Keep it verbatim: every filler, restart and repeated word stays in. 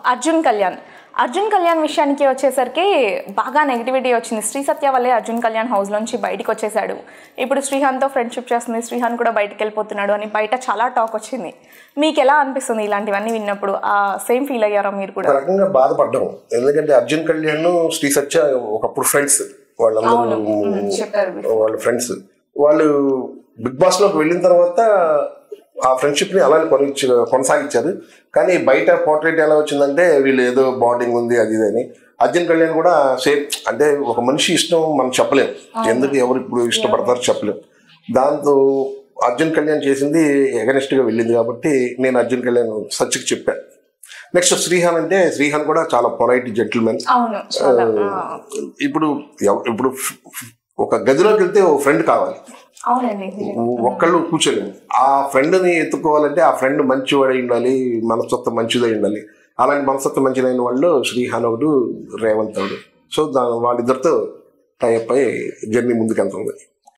అర్జున్ కళ్యాణ్ అర్జున్ కళ్యాణ్ విషయానికి వచ్చేసరికి బాగా నెగిటివిటీ వచ్చింది. శ్రీ సత్య వల్లే అర్జున్ కళ్యాణ్ హౌస్ నుంచి బయటికి వచ్చేసాడు. ఇప్పుడు శ్రీహాన్తో ఫ్రెండ్షిప్ చేస్తుంది, శ్రీహాన్ కూడా బయటకు వెళ్ళిపోతున్నాడు అని బయట చాలా టాక్ వచ్చింది. మీకు ఎలా అనిపిస్తుంది ఇలాంటివన్నీ విన్నప్పుడు? ఆ సేమ్ ఫీల్ అయ్యారా మీరు కూడా? ఒక రకంగా బాధపడ్డాం. ఎందుకంటే అర్జున్ కళ్యాణ్ శ్రీ సత్య ఒకప్పుడు ఫ్రెండ్స్, వాళ్ళందరూ వాళ్ళ ఫ్రెండ్స్. వాళ్ళు బిగ్ బాస్ లోకి వెళ్ళిన తర్వాత ఆ ఫ్రెండ్షిప్ ని అలానే కొనిచ్చి కొనసాగించారు. కానీ బయట పోర్ట్రేట్ ఎలా వచ్చిందంటే వీళ్ళు ఏదో బాండింగ్ ఉంది అది ఇది అని. అర్జున్ కళ్యాణ్ కూడా సేమ్, అంటే ఒక మనిషి ఇష్టం మనం చెప్పలేం, ఎందుకు ఎవరు ఇప్పుడు ఇష్టపడతారో చెప్పలేం. దాంతో అర్జున్ కళ్యాణ్ చేసింది ఎగనెస్ట్ గా వెళ్ళింది కాబట్టి నేను అర్జున్ కళ్యాణ్ సత్యకి చెప్పాను. నెక్స్ట్ శ్రీహాన్ అంటే శ్రీహాన్ కూడా చాలా పొలైట్ జెంటిల్మెన్. ఇప్పుడు ఇప్పుడు ఒక గదిలోకి వెళ్తే ఓ ఫ్రెండ్ కావాలి, ఒక్కళ్ళు కూర్చోలేము. ఆ ఫ్రెండ్ని ఎత్తుకోవాలంటే ఆ ఫ్రెండ్ మంచివాడై ఉండాలి, మనస్తత్వం మంచిదై ఉండాలి. అలాంటి మనస్తత్వం మంచిదైన వాళ్ళు శ్రీహాన్ ఒకడు, రేవంత్ ఒకడు. సో దా వాళ్ళిద్దరితో టైప్ అయి జర్నీ ముందుకు వెళ్తుంది.